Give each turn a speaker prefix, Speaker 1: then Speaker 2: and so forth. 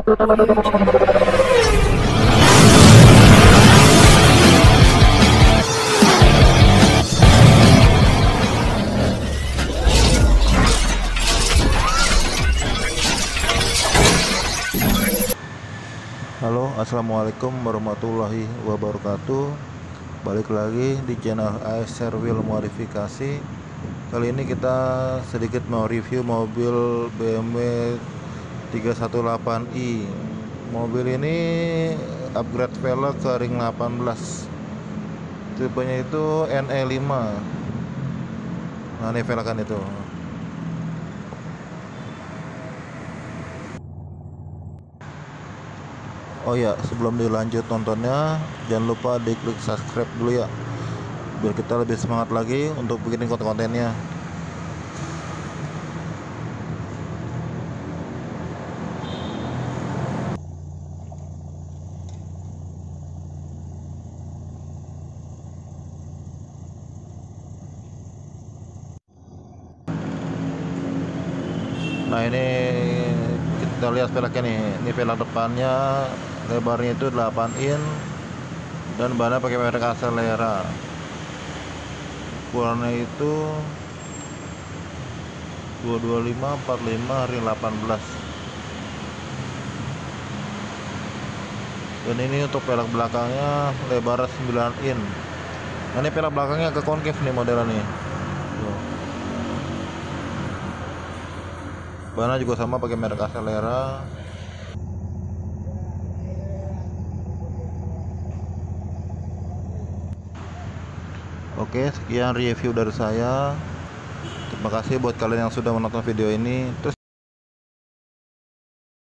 Speaker 1: Halo, assalamualaikum warahmatullahi wabarakatuh. Balik lagi di channel ASR Wheel Modifikasi. Kali ini kita sedikit mau review mobil BMW 318i. Mobil ini upgrade velg ke ring 18. Tipenya itu NE5. Nah, ini velgan itu. Oh ya, sebelum dilanjut nontonnya, jangan lupa diklik subscribe dulu ya, biar kita lebih semangat lagi untuk bikin konten-kontennya. Nah, ini kita lihat velgnya nih. Ini velg depannya lebarnya itu 8 in dan bannya pakai merek Acelera. Ukurannya itu 225/45 ring 18. Dan ini untuk velg belakangnya lebar 9 in. Nah, ini velg belakangnya ke concave nih modelnya nih. Tuh. Bannya juga sama pakai merek Acelera. Oke, sekian review dari saya. Terima kasih buat kalian yang sudah menonton video ini. Terus